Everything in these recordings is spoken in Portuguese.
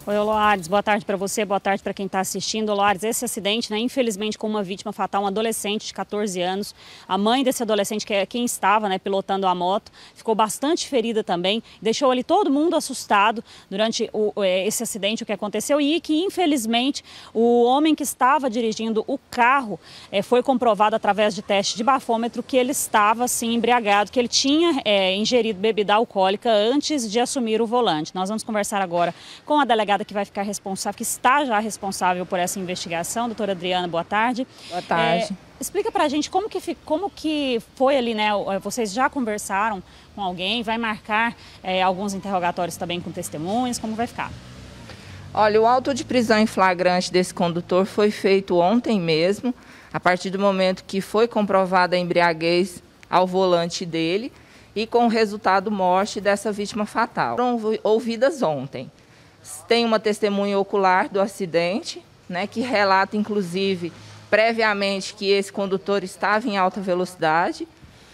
Oi, Loares, boa tarde para você, boa tarde para quem está assistindo. Loares, esse acidente, né, infelizmente com uma vítima fatal, um adolescente de 14 anos. A mãe desse adolescente, que é quem estava, né, pilotando a moto, ficou bastante ferida também. Deixou ali todo mundo assustado durante esse acidente, o que aconteceu. E que, infelizmente, o homem que estava dirigindo o carro foi comprovado através de teste de bafômetro que ele estava, sim, embriagado, que ele tinha ingerido bebida alcoólica antes de assumir o volante. Nós vamos conversar agora com a delegada que vai ficar responsável, que está já responsável por essa investigação. Doutora Adriana, boa tarde. Boa tarde. Explica pra gente como que foi ali, né? Vocês já conversaram com alguém? Vai marcar alguns interrogatórios também com testemunhas? Como vai ficar? Olha, o auto de prisão em flagrante desse condutor foi feito ontem mesmo, a partir do momento que foi comprovada a embriaguez ao volante dele e com o resultado morte dessa vítima fatal. Foram ouvidas ontem. Tem uma testemunha ocular do acidente, né, que relata, inclusive, previamente que esse condutor estava em alta velocidade.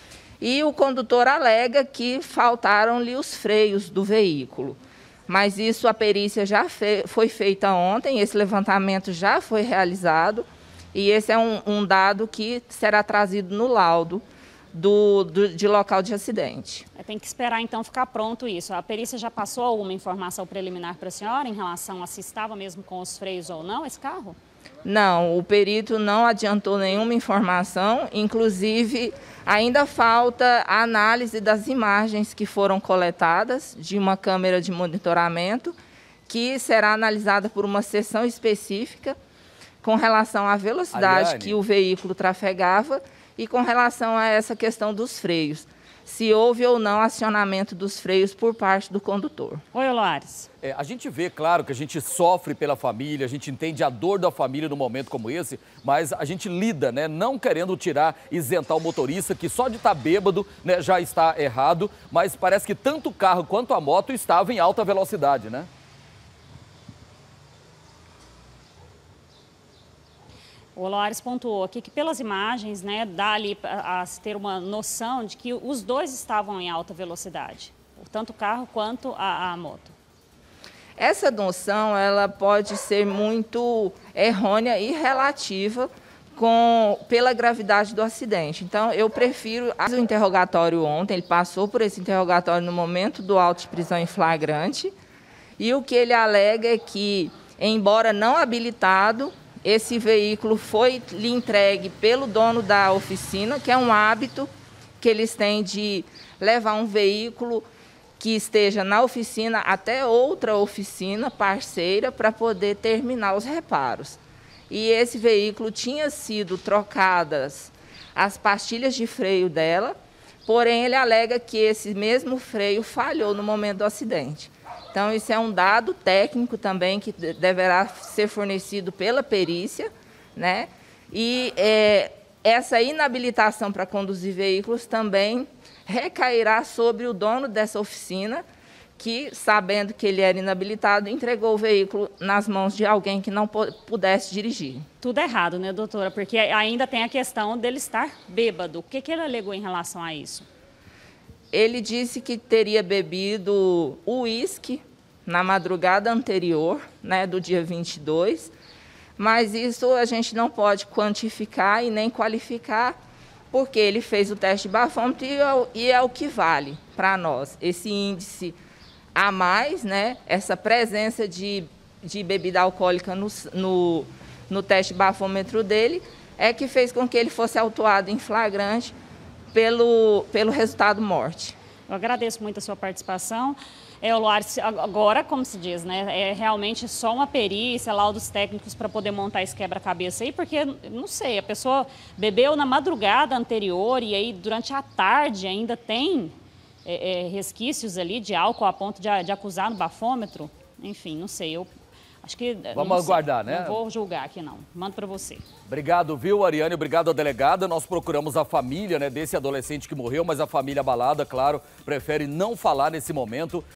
E o condutor alega que faltaram-lhe os freios do veículo. Mas isso, a perícia já foi feita ontem, esse levantamento já foi realizado. E esse é um dado que será trazido no laudo de local de acidente. Tem que esperar, então, ficar pronto isso. A perícia já passou alguma informação preliminar para a senhora em relação a se estava mesmo com os freios ou não esse carro? Não, o perito não adiantou nenhuma informação, inclusive ainda falta a análise das imagens que foram coletadas de uma câmera de monitoramento, que será analisada por uma seção específica com relação à velocidade que o veículo trafegava e com relação a essa questão dos freios, se houve ou não acionamento dos freios por parte do condutor. Oi, Loares. A gente vê, claro, que a gente sofre pela família, a gente entende a dor da família num momento como esse, mas a gente lida, né, não querendo isentar o motorista, que só de estar bêbado, né, já está errado, mas parece que tanto o carro quanto a moto estavam em alta velocidade, né? O Loares pontuou aqui que pelas imagens, né, dá ali a se ter uma noção de que os dois estavam em alta velocidade, tanto o carro quanto a moto. Essa noção ela pode ser muito errônea e relativa pela gravidade do acidente. Então, eu prefiro o interrogatório ontem, ele passou por esse interrogatório no momento do auto de prisão em flagrante, e o que ele alega é que, embora não habilitado, esse veículo foi lhe entregue pelo dono da oficina, que é um hábito que eles têm de levar um veículo que esteja na oficina até outra oficina parceira para poder terminar os reparos. E esse veículo tinha sido trocadas as pastilhas de freio dela, porém ele alega que esse mesmo freio falhou no momento do acidente. Então, isso é um dado técnico também que deverá ser fornecido pela perícia, né? E essa inabilitação para conduzir veículos também recairá sobre o dono dessa oficina, que, sabendo que ele era inabilitado, entregou o veículo nas mãos de alguém que não pudesse dirigir. Tudo errado, né, doutora? Porque ainda tem a questão dele estar bêbado. O que ele alegou em relação a isso? Ele disse que teria bebido uísque na madrugada anterior, né, do dia 22, mas isso a gente não pode quantificar e nem qualificar, porque ele fez o teste de bafômetro e é o que vale para nós. Esse índice a mais, né, essa presença de bebida alcoólica no teste de bafômetro dele, é que fez com que ele fosse autuado em flagrante pelo resultado morte. Eu agradeço muito a sua participação. Loares, agora, como se diz, né, é realmente só uma perícia, laudos técnicos para poder montar esse quebra-cabeça aí, porque, não sei, a pessoa bebeu na madrugada anterior e aí durante a tarde ainda tem resquícios ali de álcool a ponto de acusar no bafômetro. Enfim, não sei, eu acho que... Vamos aguardar, né? Não vou julgar aqui, não. Mando para você. Obrigado, viu, Ariane? Obrigado à delegada. Nós procuramos a família, né, desse adolescente que morreu, mas a família abalada, claro, prefere não falar nesse momento.